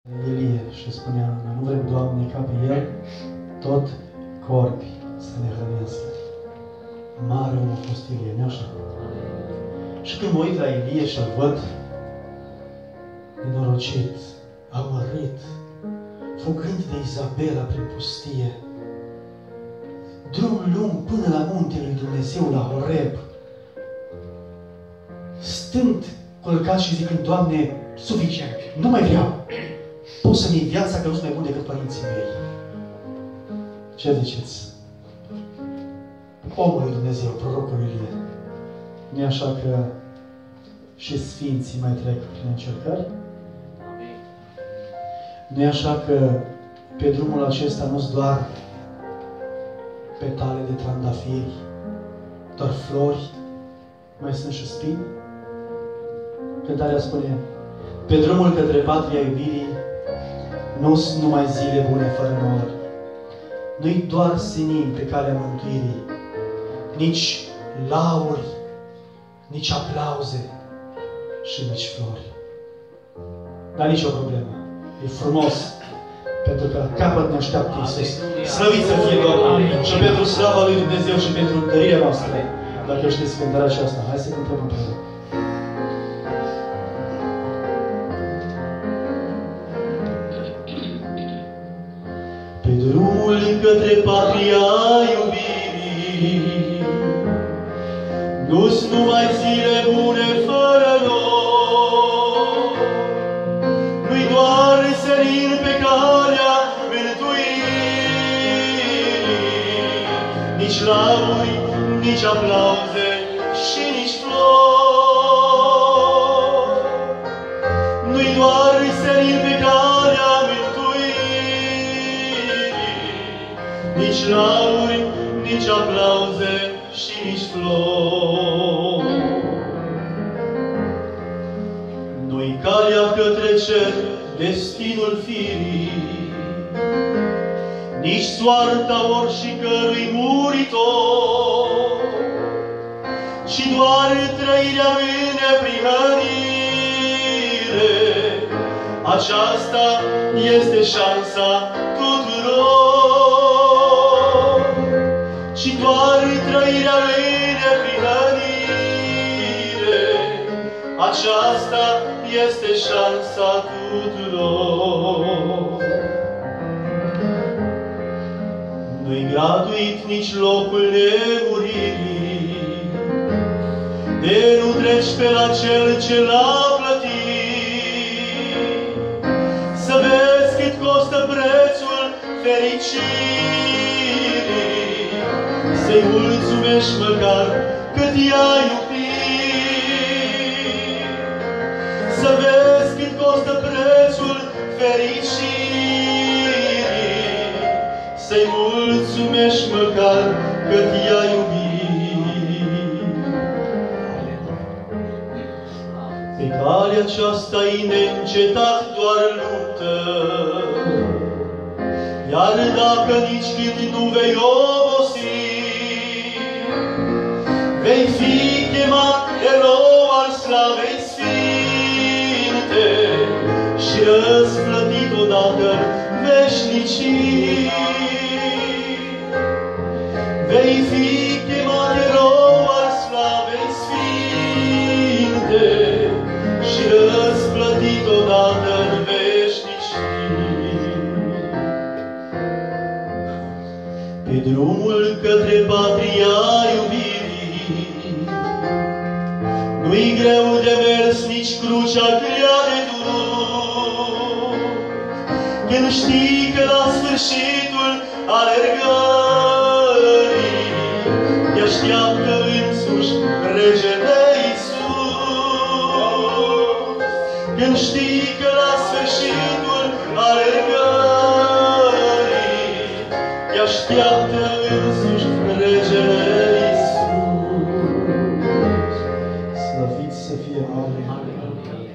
Ilie și spunea, noi nu vrem, Doamne, ca pe el tot corpi să ne hrănească. Mare om a fost Ilie, nu așa? Și când mă uit la Ilie și îl văd nenorocit, amărât, fugând de Izabela prin pustie, drum lung până la muntele lui Dumnezeu, la Horeb, stând culcat și zicând, Doamne, suficient, nu mai vreau. Poți să-mi iei viața, că nu sunt mai bun decât părinții mei. Ce ziceți? Omul lui Dumnezeu, prorocul Ilie. Nu-i așa că și sfinții mai trec prin încercări? Nu-i așa că pe drumul acesta nu-s doar petale de trandafiri, doar flori, mai sunt și spini? Cântarea spune, pe drumul către patria iubirii nu sunt numai zile bune fără nori. Nu-i doar senin pe calea mântuirii, nici lauri, nici aplauze și nici flori. Dar nici o problemă. E frumos, pentru că la capăt ne așteaptă Iisus. Slăvit să fie Domnul și pentru slava lui Dumnezeu și pentru întărirea noastră. Dacă știți cântarea aceasta, hai să cântăm împreună. Pe drumul către patria iubirii nu-s numai zile bune fără nori. Nu-i doar senin pe calea mântuirii, nici lauri, nici aplauze și nici flori. Nu-i doar senin pe calea nici lauri, nici aplauze și nici flori. Noi calea către cer, destinul firii, nici soarta oricărui muritor, ci doar trăirea în neprihănire. Aceasta este șansa tuturor. Și doar trăirea în neprihănire, aceasta este șansa tuturor. Nu-i gratuit nici locul nemuririi, de nu treci pe la cel ce l-a plătit. Să vezi cât costă prețul fericirii, să-i mulțumești măcar cât i-a iubit. Să vezi cât costă prețul fericirii, să-i mulțumești măcar cât i-a iubit. Pe calea aceasta-i neîncetat doar luptă, iar dacă nici când nu vei obosi, vei fi chemat erou al slavei sfinte și răsplătit odată veșnicii. Vei fi chemat erou al slavei sfinte și răsplătit odată în veșnicii. Pe drumul către patria iubirii nu-i greu de mers, nici crucea grea de dus, când știi că la sfârșitul alergării te așteaptă însuși Regele Iisus. Când știi că la sfârșitul alergării te așteaptă însuși Regele